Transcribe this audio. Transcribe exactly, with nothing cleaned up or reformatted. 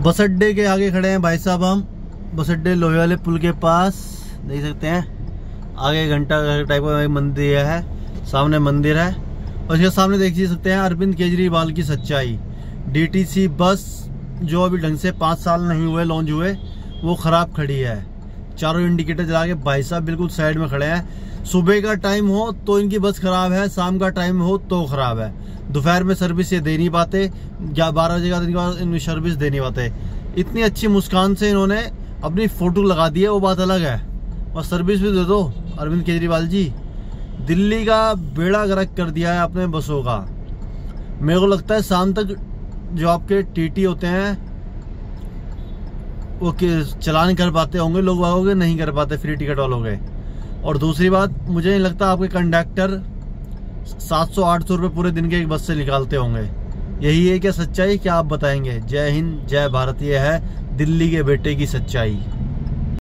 बस अड्डे के आगे खड़े हैं भाई साहब हम, बस अड्डे लोहे वाले पुल के पास। देख सकते हैं आगे घंटा टाइप का मंदिर है, सामने मंदिर है और इसके सामने देख सकते हैं अरविंद केजरीवाल की सच्चाई। डीटीसी बस जो अभी ढंग से पाँच साल नहीं हुए लॉन्च हुए, वो खराब खड़ी है। चारों इंडिकेटर जला के भाई साहब बिल्कुल साइड में खड़े हैं। सुबह का टाइम हो तो इनकी बस खराब है, शाम का टाइम हो तो खराब है। दोपहर में सर्विस ये दे नहीं पाते, या बारह बजे का दिन के बाद इनकी सर्विस दे नहीं पाते। इतनी अच्छी मुस्कान से इन्होंने अपनी फोटो लगा दी है, वो बात अलग है, और सर्विस भी दे दो। अरविंद केजरीवाल जी दिल्ली का बेड़ा गर्क कर दिया है अपने बसों का। मेरे को लगता है शाम तक जो आपके टीटी होते हैं वो चलान कर पाते होंगे, लोग वालों नहीं कर पाते फ्री टिकट वालों के। और दूसरी बात, मुझे नहीं लगता आपके कंडक्टर सात सौ आठ सौ रुपये पूरे दिन के एक बस से निकालते होंगे। यही है क्या सच्चाई? क्या आप बताएंगे? जय हिंद जय भारत, ये है दिल्ली के बेटे की सच्चाई।